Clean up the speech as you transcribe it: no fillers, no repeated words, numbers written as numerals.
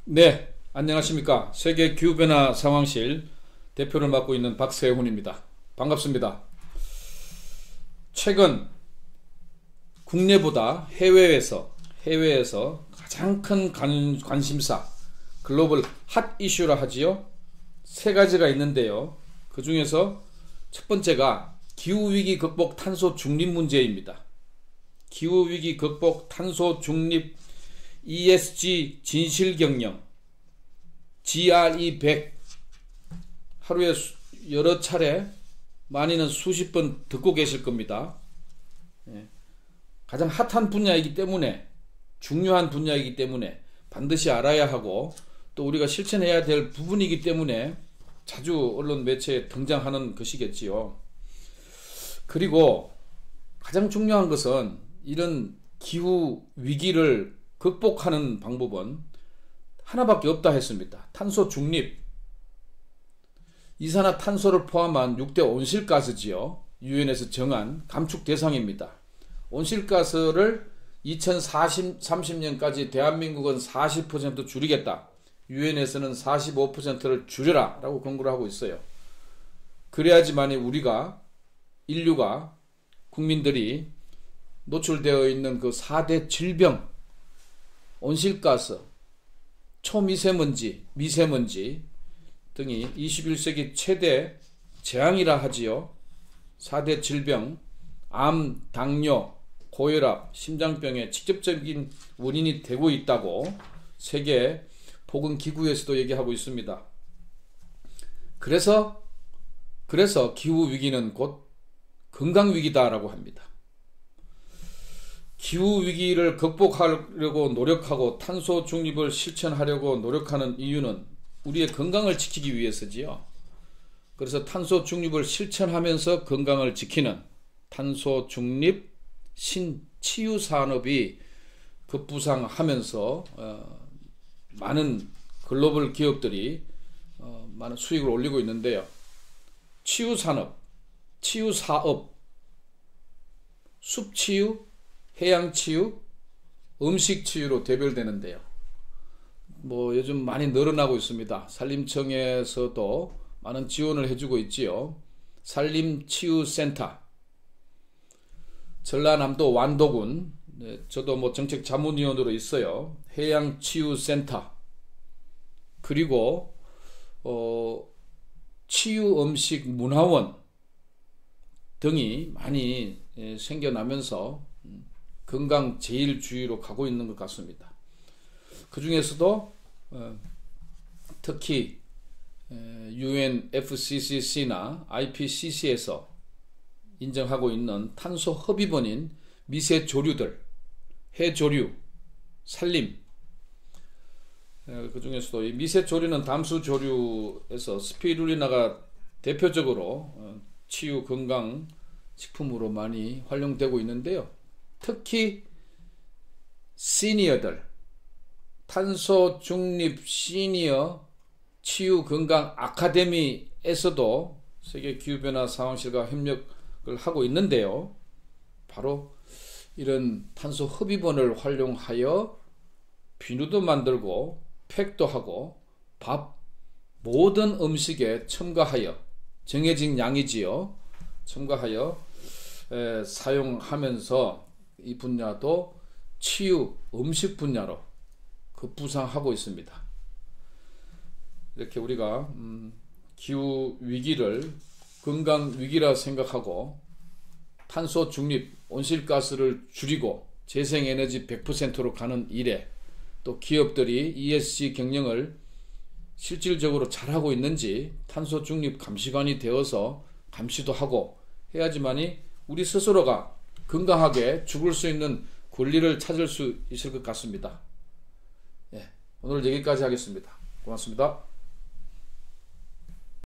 네, 안녕하십니까. 세계 기후변화 상황실 대표를 맡고 있는 박세훈입니다. 반갑습니다. 최근 국내보다 해외에서 가장 큰 관심사, 글로벌 핫 이슈라 하지요. 세 가지가 있는데요. 그 중에서 첫 번째가 기후위기 극복 탄소 중립 문제입니다. 기후위기 극복 탄소 중립 ESG 진실경영 GRE100 하루에 여러 차례, 많이는 수십 번 듣고 계실 겁니다. 가장 핫한 분야이기 때문에, 중요한 분야이기 때문에 반드시 알아야 하고, 또 우리가 실천해야 될 부분이기 때문에 자주 언론 매체에 등장하는 것이겠지요. 그리고 가장 중요한 것은 이런 기후 위기를 극복하는 방법은 하나밖에 없다 했습니다. 탄소 중립. 이산화탄소를 포함한 6대 온실가스지요. 유엔에서 정한 감축 대상입니다. 온실가스를 2030년까지 대한민국은 40% 줄이겠다. 유엔에서는 45%를 줄여라 라고 권고를 하고 있어요. 그래야지만이 우리가, 인류가, 국민들이 노출되어 있는 그 4대 질병, 온실가스, 초미세먼지, 미세먼지 등이 21세기 최대 재앙이라 하지요. 4대 질병, 암, 당뇨, 고혈압, 심장병의 직접적인 원인이 되고 있다고 세계 보건기구에서도 얘기하고 있습니다. 그래서 기후위기는 곧 건강위기다라고 합니다. 기후위기를 극복하려고 노력하고 탄소 중립을 실천하려고 노력하는 이유는 우리의 건강을 지키기 위해서지요. 그래서 탄소 중립을 실천하면서 건강을 지키는 탄소 중립 신치유 산업이 급부상하면서 많은 글로벌 기업들이 많은 수익을 올리고 있는데요. 치유산업, 치유사업, 숲치유, 해양치유, 음식치유로 대별되는데요. 요즘 많이 늘어나고 있습니다. 산림청에서도 많은 지원을 해주고 있지요. 산림치유센터, 전라남도 완도군, 저도 정책 자문위원으로 있어요. 해양치유센터, 그리고 치유음식문화원 등이 많이 생겨나면서 건강제일주의로 가고 있는 것 같습니다. 그 중에서도 특히 UNFCCC나 IPCC에서 인정하고 있는 탄소 흡입원인 미세조류들, 해조류, 산림, 그 중에서도 이 미세조류는 담수조류에서 스피루리나가 대표적으로 치유 건강 식품으로 많이 활용되고 있는데요. 특히 시니어들, 탄소 중립 시니어 치유 건강 아카데미에서도 세계 기후변화 상황실과 협력을 하고 있는데요. 바로 이런 탄소 흡입원을 활용하여 비누도 만들고 팩도 하고 밥, 모든 음식에 첨가하여, 정해진 양이지요. 첨가하여 사용하면서 이 분야도 치유 음식 분야로 급부상하고 있습니다. 이렇게 우리가 기후 위기를 건강 위기라 생각하고 탄소 중립, 온실가스를 줄이고 재생에너지 100%로 가는 일에, 또 기업들이 ESG 경영을 실질적으로 잘하고 있는지 탄소 중립 감시관이 되어서 감시도 하고 해야지만이 우리 스스로가 건강하게 죽을 수 있는 권리를 찾을 수 있을 것 같습니다. 오늘 여기까지 하겠습니다. 고맙습니다.